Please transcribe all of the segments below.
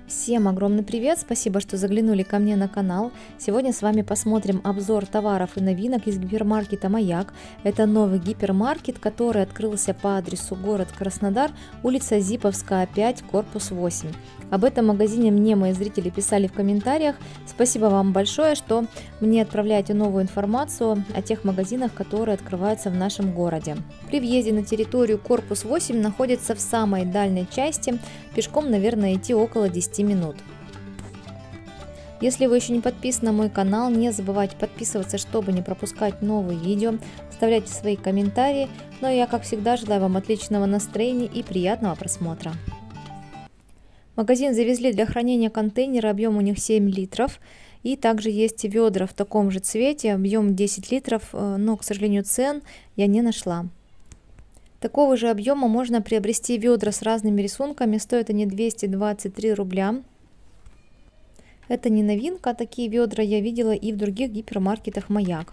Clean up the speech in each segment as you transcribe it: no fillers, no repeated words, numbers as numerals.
Всем огромный привет! Спасибо, что заглянули ко мне на канал. Сегодня с вами посмотрим обзор товаров и новинок из гипермаркета «Маяк». Это новый гипермаркет, который открылся по адресу город Краснодар, улица Зиповская, 5, корпус 8. Об этом магазине мне мои зрители писали в комментариях. Спасибо вам большое, что мне отправляете новую информацию о тех магазинах, которые открываются в нашем городе. При въезде на территорию корпус 8 находится в самой дальней части. Пешком, наверное, идти около 10 минут. Если вы еще не подписаны на мой канал, не забывайте подписываться, чтобы не пропускать новые видео. Оставляйте свои комментарии. Ну а я, как всегда, желаю вам отличного настроения и приятного просмотра. В магазин завезли для хранения контейнера, объем у них 7 литров. И также есть ведра в таком же цвете, объем 10 литров, но, к сожалению, цен я не нашла. Такого же объема можно приобрести ведра с разными рисунками, стоят они 223 рубля. Это не новинка, такие ведра я видела и в других гипермаркетах «Маяк».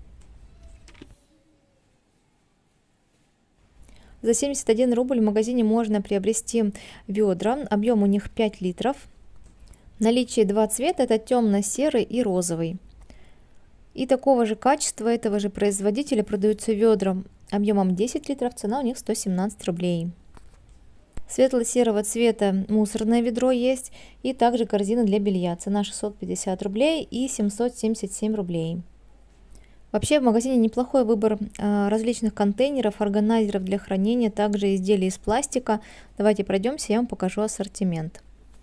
За 71 рубль в магазине можно приобрести ведра, объем у них 5 литров. В наличии два цвета, это темно-серый и розовый. И такого же качества, этого же производителя продаются ведра объемом 10 литров, цена у них 117 рублей. Светло-серого цвета мусорное ведро есть, и также корзина для белья, цена 650 рублей и 777 рублей. Вообще в магазине неплохой выбор различных контейнеров, органайзеров для хранения, также изделия из пластика. Давайте пройдемся, я вам покажу ассортимент.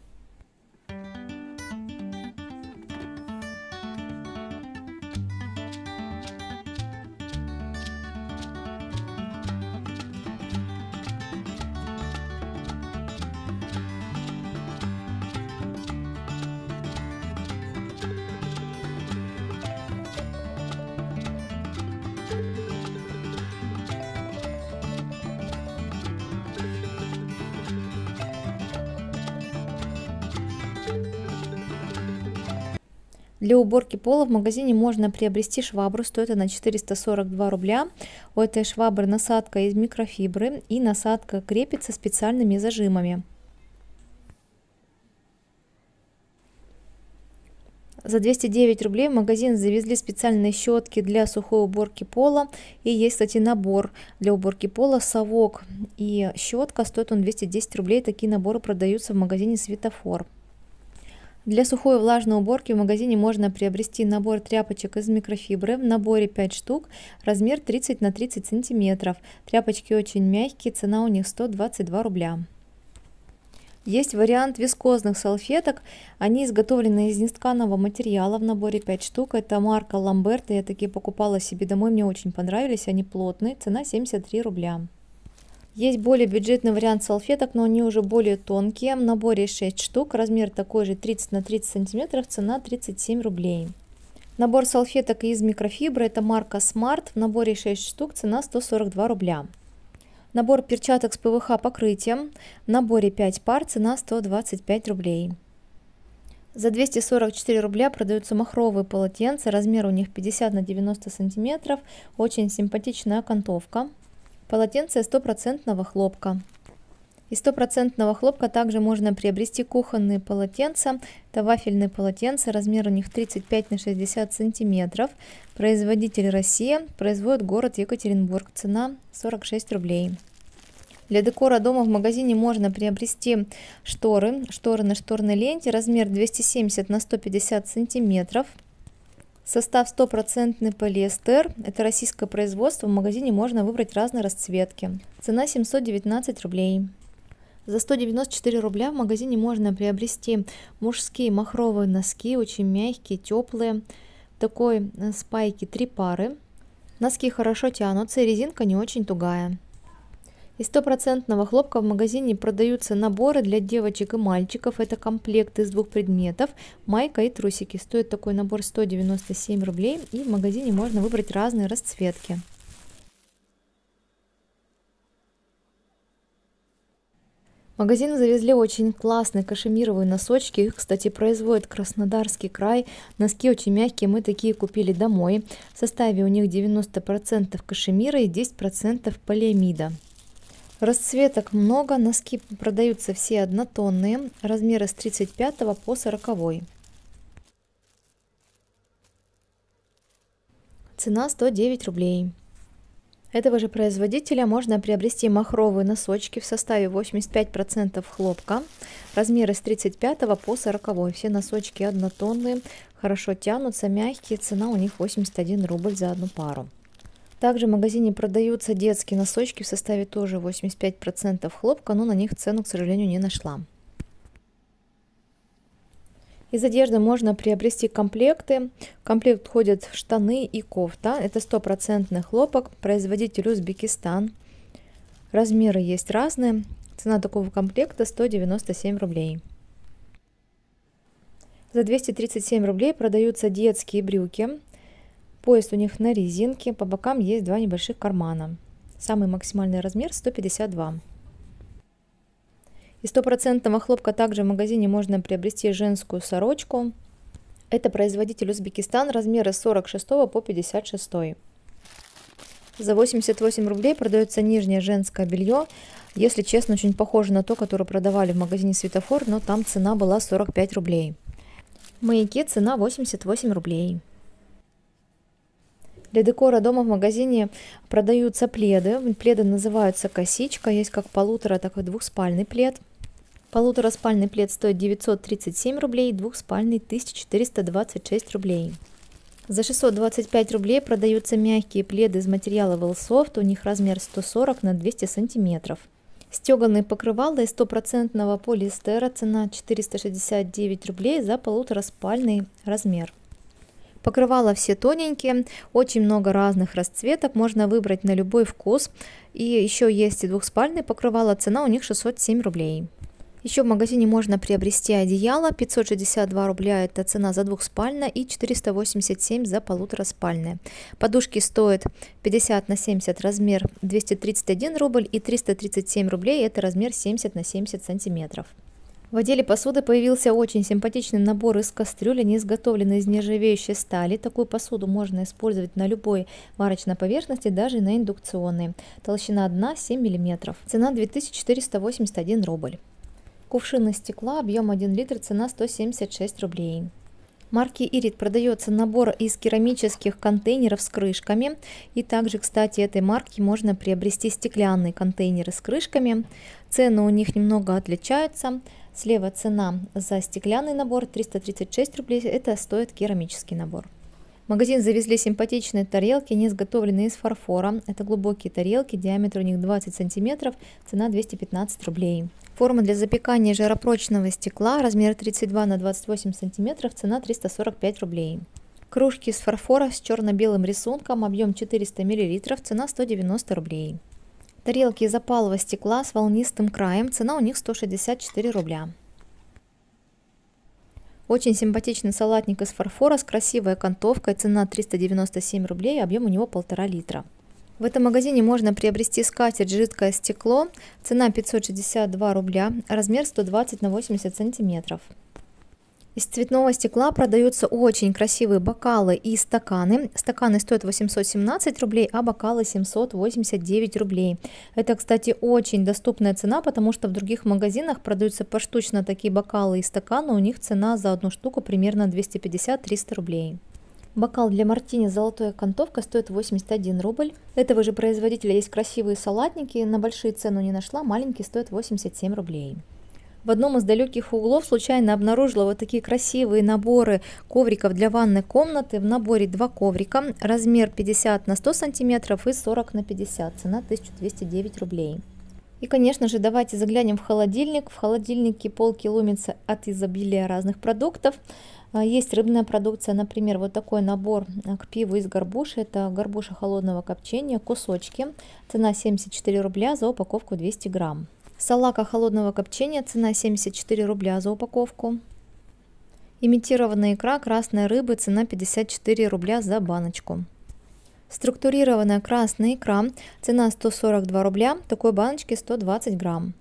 Для уборки пола в магазине можно приобрести швабру, стоит она 442 рубля. У этой швабры насадка из микрофибры и насадка крепится специальными зажимами. За 209 рублей в магазин завезли специальные щетки для сухой уборки пола. И есть, кстати, набор для уборки пола, совок и щетка, стоит он 210 рублей. Такие наборы продаются в магазине «Светофор». Для сухой и влажной уборки в магазине можно приобрести набор тряпочек из микрофибры. В наборе 5 штук, размер 30 на 30 сантиметров. Тряпочки очень мягкие, цена у них 122 рубля. Есть вариант вискозных салфеток. Они изготовлены из нетканого материала. В наборе 5 штук. Это марка Ламберта. Я такие покупала себе домой, мне очень понравились. Они плотные, цена 73 рубля. Есть более бюджетный вариант салфеток, но они уже более тонкие. В наборе 6 штук, размер такой же 30 на 30 сантиметров, цена 37 рублей. Набор салфеток из микрофибры, это марка Smart, в наборе 6 штук, цена 142 рубля. Набор перчаток с ПВХ покрытием, в наборе 5 пар, цена 125 рублей. За 244 рубля продаются махровые полотенца, размер у них 50 на 90 сантиметров, очень симпатичная окантовка. Полотенце 100% хлопка. Из 100% хлопка также можно приобрести кухонные полотенца. Это вафельные полотенца, размер у них 35 на 60 сантиметров. Производитель Россия, производит город Екатеринбург, цена 46 рублей. Для декора дома в магазине можно приобрести шторы на шторной ленте, размер 270 на 150 сантиметров. Состав 100% полиэстер, это российское производство, в магазине можно выбрать разные расцветки. Цена 719 рублей. За 194 рубля в магазине можно приобрести мужские махровые носки, очень мягкие, теплые. Такой спайки 3 пары. Носки хорошо тянутся и резинка не очень тугая. Из 100% хлопка в магазине продаются наборы для девочек и мальчиков. Это комплект из 2 предметов, майка и трусики. Стоит такой набор 197 рублей, и в магазине можно выбрать разные расцветки. В магазин завезли очень классные кашемировые носочки. Их, кстати, производит Краснодарский край. Носки очень мягкие, мы такие купили домой. В составе у них 90% кашемира и 10% полиамида. Расцветок много, носки продаются все однотонные, размеры с 35 по 40. Цена 109 рублей. Этого же производителя можно приобрести махровые носочки в составе 85% хлопка, размеры с 35 по 40. Все носочки однотонные, хорошо тянутся, мягкие, цена у них 81 рубль за одну пару. Также в магазине продаются детские носочки в составе тоже 85% хлопка, но на них цену, к сожалению, не нашла. Из одежды можно приобрести комплекты. В комплект входят штаны и кофта. Это 100% хлопок, производитель Узбекистан. Размеры есть разные. Цена такого комплекта 197 рублей. За 237 рублей продаются детские брюки. Пояс у них на резинке, по бокам есть два небольших кармана. Самый максимальный размер 152. Из 100% хлопка также в магазине можно приобрести женскую сорочку. Это производитель Узбекистан, размеры с 46 по 56. За 88 рублей продается нижнее женское белье. Если честно, очень похоже на то, которое продавали в магазине Светофор, но там цена была 45 рублей. Маяки цена 88 рублей. Для декора дома в магазине продаются пледы. Пледы называются косичка. Есть как полутора, так и двухспальный плед. Полутораспальный плед стоит 937 рублей, двухспальный 1426 рублей. За 625 рублей продаются мягкие пледы из материала Велсофт. У них размер 140 на 200 сантиметров. Стеганые покрывала из 100% полиэстера. Цена 469 рублей за полутораспальный размер. Покрывала все тоненькие, очень много разных расцветок, можно выбрать на любой вкус. И еще есть и двухспальные покрывала, цена у них 607 рублей. Еще в магазине можно приобрести одеяло, 562 рубля это цена за двухспальное и 487 за полутораспальное. Подушки стоят 50 на 70 размер 231 рубль и 337 рублей это размер 70 на 70 сантиметров. В отделе посуды появился очень симпатичный набор из кастрюль, они изготовлены из нержавеющей стали. Такую посуду можно использовать на любой варочной поверхности, даже на индукционной. Толщина дна 7 мм. Цена 2481 рубль. Кувшины стекла, объем 1 литр, цена 176 рублей. Марки Ирит продается набор из керамических контейнеров с крышками. И также, кстати, этой марки можно приобрести стеклянные контейнеры с крышками. Цены у них немного отличаются. Слева цена за стеклянный набор 336 рублей, это стоит керамический набор. В магазин завезли симпатичные тарелки, не изготовленные из фарфора. Это глубокие тарелки, диаметр у них 20 сантиметров, цена 215 рублей. Форма для запекания жаропрочного стекла, размер 32 на 28 сантиметров, цена 345 рублей. Кружки из фарфора с черно-белым рисунком, объем 400 мл, цена 190 рублей. Тарелки из опалого стекла с волнистым краем, цена у них 164 рубля. Очень симпатичный салатник из фарфора с красивой окантовкой, цена 397 рублей, объем у него 1,5 литра. В этом магазине можно приобрести скатерть жидкое стекло, цена 562 рубля, размер 120 на 80 сантиметров. Из цветного стекла продаются очень красивые бокалы и стаканы. Стаканы стоят 817 рублей, а бокалы 789 рублей. Это, кстати, очень доступная цена, потому что в других магазинах продаются поштучно такие бокалы и стаканы. У них цена за одну штуку примерно 250-300 рублей. Бокал для мартини с золотой окантовкой стоит 81 рубль. Этого же производителя есть красивые салатники. На большие цену не нашла, маленькие стоят 87 рублей. В одном из далеких углов случайно обнаружила вот такие красивые наборы ковриков для ванной комнаты. В наборе 2 коврика, размер 50 на 100 сантиметров и 40 на 50, цена 1209 рублей. И, конечно же, давайте заглянем в холодильник. В холодильнике полки ломятся от изобилия разных продуктов. Есть рыбная продукция, например, вот такой набор к пиву из горбуши. Это горбуша холодного копчения, кусочки. Цена 74 рубля за упаковку 200 грамм. Салака холодного копчения, цена 74 рубля за упаковку. Имитированная икра красной рыбы, цена 54 рубля за баночку. Структурированная красная икра, цена 142 рубля, такой баночки 120 грамм.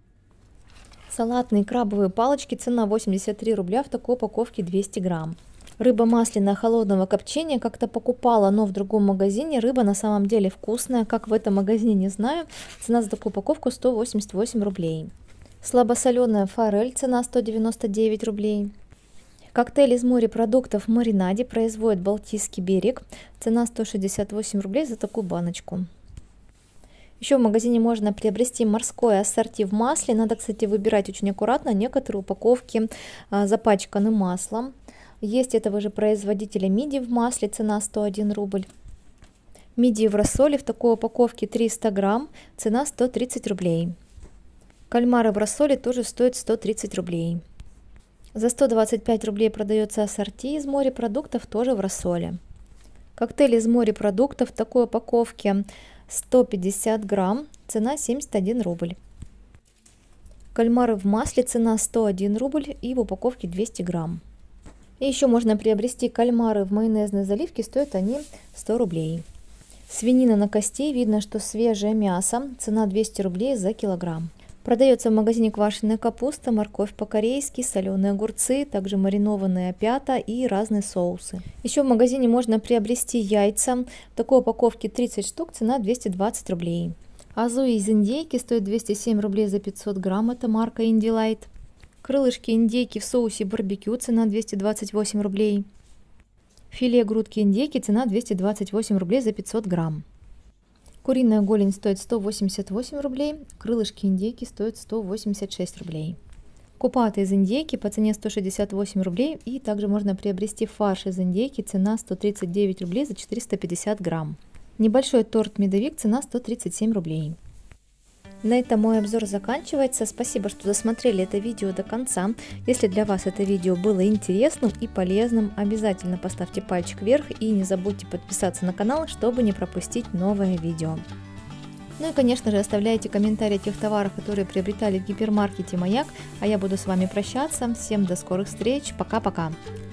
Салатные крабовые палочки, цена 83 рубля, в такой упаковке 200 грамм. Рыба масляная холодного копчения, как-то покупала, но в другом магазине. Рыба на самом деле вкусная, как в этом магазине, не знаю. Цена за такую упаковку 188 рублей. Слабосоленая форель, цена 199 рублей. Коктейль из морепродуктов в маринаде производит Балтийский берег. Цена 168 рублей за такую баночку. Еще в магазине можно приобрести морское ассорти в масле. Надо, кстати, выбирать очень аккуратно. Некоторые упаковки запачканы маслом. Есть этого же производителя мидии в масле. Цена 101 рубль. Мидии в рассоле в такой упаковке 300 грамм. Цена 130 рублей. Кальмары в рассоле тоже стоят 130 рублей. За 125 рублей продается ассорти из морепродуктов, тоже в рассоле. Коктейль из морепродуктов в такой упаковке 150 грамм, цена 71 рубль. Кальмары в масле, цена 101 рубль и в упаковке 200 грамм. И еще можно приобрести кальмары в майонезной заливке, стоят они 100 рублей. Свинина на кости, видно, что свежее мясо, цена 200 рублей за килограмм. Продается в магазине квашеная капуста, морковь по-корейски, соленые огурцы, также маринованные опята и разные соусы. Еще в магазине можно приобрести яйца. В такой упаковке 30 штук, цена 220 рублей. Азу из индейки стоит 207 рублей за 500 грамм, это марка Indy Light. Крылышки индейки в соусе барбекю, цена 228 рублей. Филе грудки индейки, цена 228 рублей за 500 грамм. Куриная голень стоит 188 рублей, крылышки индейки стоят 186 рублей. Купаты из индейки по цене 168 рублей, и также можно приобрести фарш из индейки, цена 139 рублей за 450 грамм. Небольшой торт медовик, цена 137 рублей. На этом мой обзор заканчивается. Спасибо, что досмотрели это видео до конца. Если для вас это видео было интересным и полезным, обязательно поставьте пальчик вверх и не забудьте подписаться на канал, чтобы не пропустить новое видео. Ну и, конечно же, оставляйте комментарии о тех товарах, которые приобретали в гипермаркете Маяк. А я буду с вами прощаться. Всем до скорых встреч. Пока-пока.